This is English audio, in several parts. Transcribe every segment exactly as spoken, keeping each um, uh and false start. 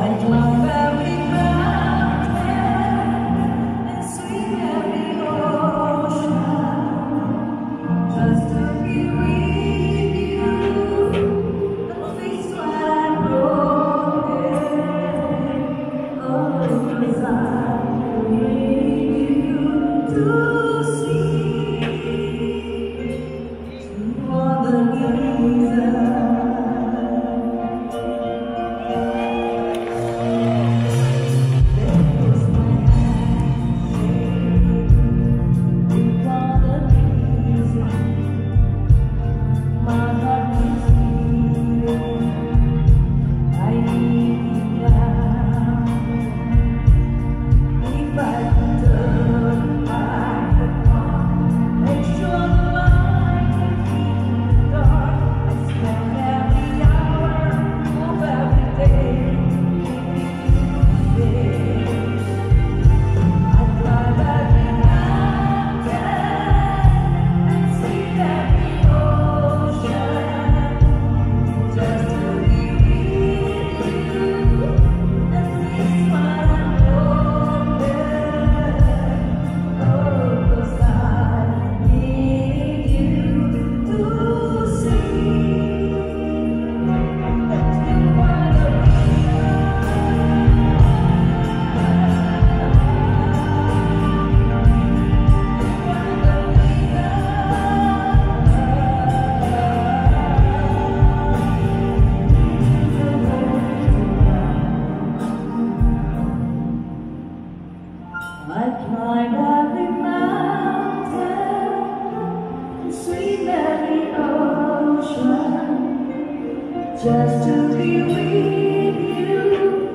Just to be with you,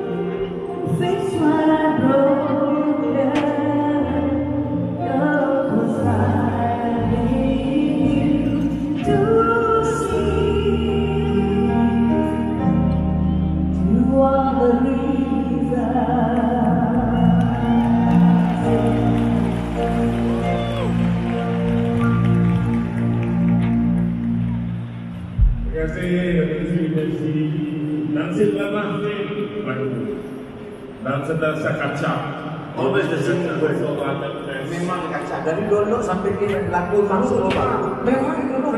fix what I broke, cause I need you to see, you are the Terima kasih, terima kasih. Dan silahlah dan sedang kacang. Oh, betul betul. Memang kacang dari dulu sampai dia laku masuk. Memang